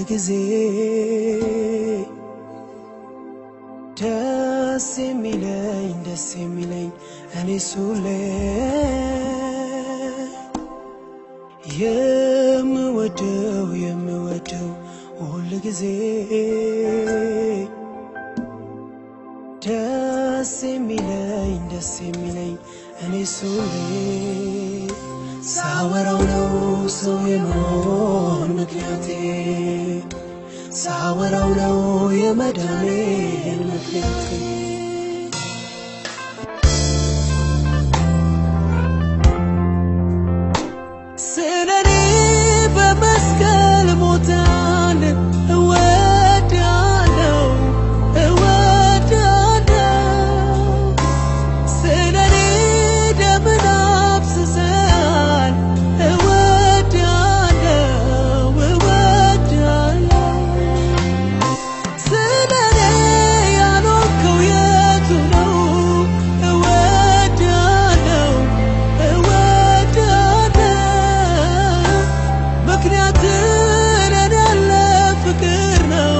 ጊዜ ደስ የሚለኝ እኔ ሱሌ የምወደው ሁሉ ጊዜ ደስ የሚለኝ እኔ ሱሌ ሳወራው ነው ሰው የመሆን ምክንያቴ ሳወራው ነው የመዳኔን ምክንያቴ ስለኔ በመስቀል ሞታን እወዳለሁ ስለኔ ደምን አፍስሰሃል እወዳለሁ ስለኔ ያኖርከው የቱ ነው እወዳለሁ ምክንያቱን ያለ ፍቅር ነው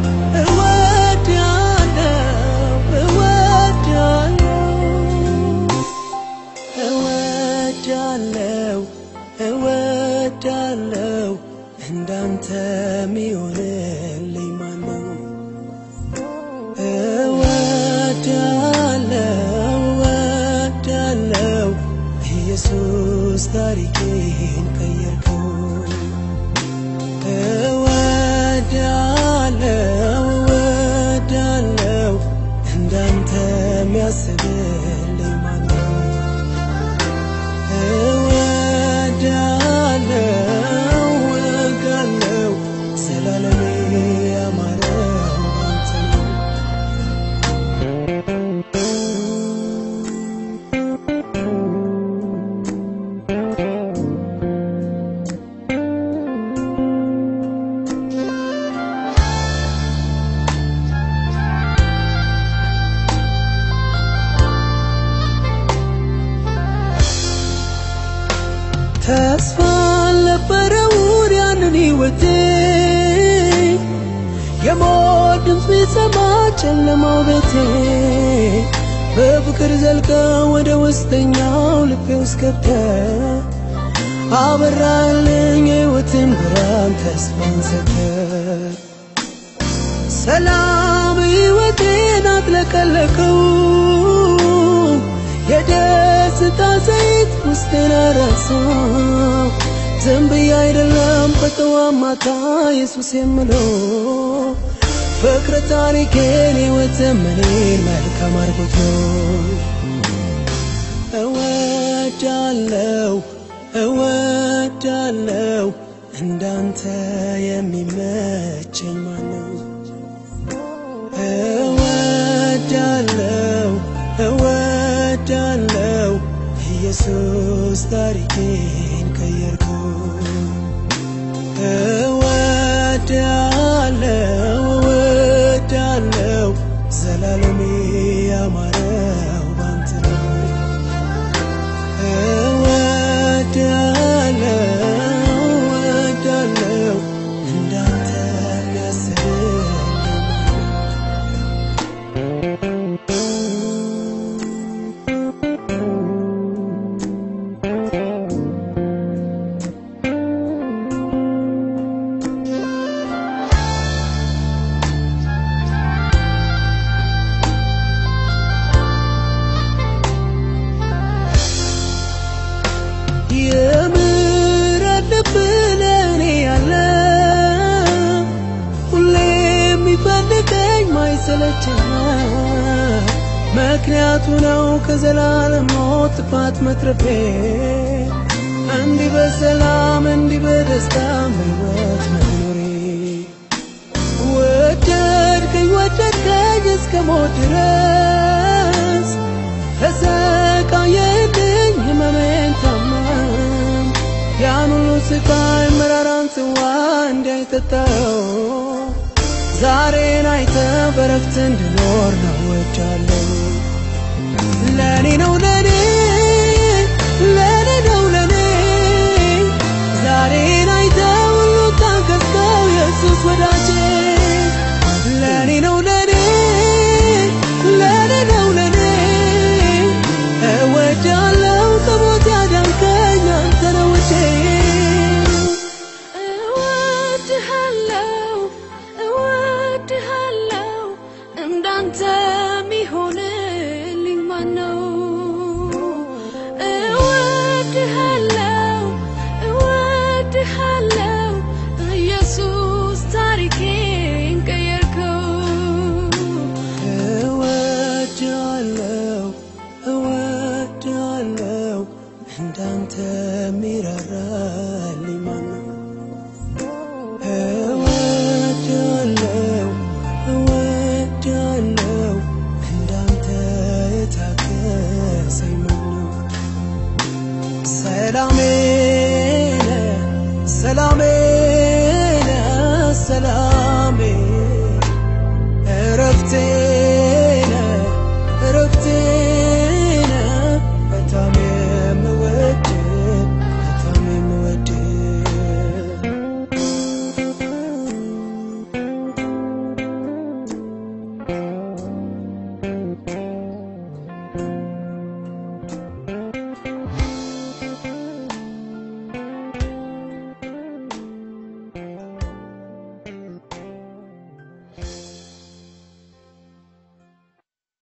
እወዳለሁ እንዳንተ ሚሆንልኝ ማነው እወዳለሁ ኢየሱስ ታሪኬን ቀየርከው እወዳለሁ እንዳንተ ሚያስብልኝ ማነው እወዳለሁ ዘላለሜ ያማረው አንተ ነው ተስፋ አልነበረው ያንን ሕይወቴ የሞት ድምፅ ቢሰማ ጨለማው ቤቴ በፍቅር ዘልቀህ ወደ ውስጠኛው ልቤ ውስጥ ገብተህ አበራልኝ የሕይወትን ብርሃን ተስፋን ሰጥተህ ሰላም ሕይወቴን አጥለቀለቀው የደስታ ዘይት ውስጤን አረሳው ዝም ብዬ አይደለም በጠዋት ማታ ኢየሱስ የምለው ፍቅር ታሪኬን ሕይወት ዘመኔን መልካም አድርጎት ነው እወዳለሁ እንዳንተ የሚመቸኝ ማነው እወዳለሁ ኢየሱስ ታሪኬን ቀየርከው እወዳለሁ ዘላለሜ ያማረው ባንተ ነው እወዳለሁ እንዳንተ የሚያስብልኝ የምሕረት ልብ ለእኔ ያለ ሁሌ የሚፈልገኝ ማይሰለቸኝ ምክንያቱ ነው ከዘላለም ሞት ጥፋት መትረፌ እንዲህ በሰላም እንዲህ በደስታ በሕይወት መኖሬ ወደድከኝ እስከ ሞት ድረስ ተሰቃየልኝ ሕመሜን ታመም ያን ሁሉ ስቃይ መራራን ጽዋ እንዳይጠጣው ዛሬን አይተህ በረፍት እንድኖር ነው ወዳለሁ ለኔ ነው ዛሬን አይተህ ሁሉ ታገዝከው ኢየሱስ ወዳ ሰላም